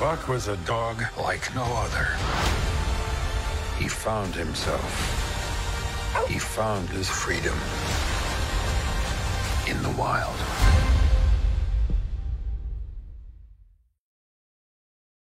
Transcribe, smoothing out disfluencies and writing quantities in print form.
Buck was a dog like no other. He found himself. He found his freedom in the wild.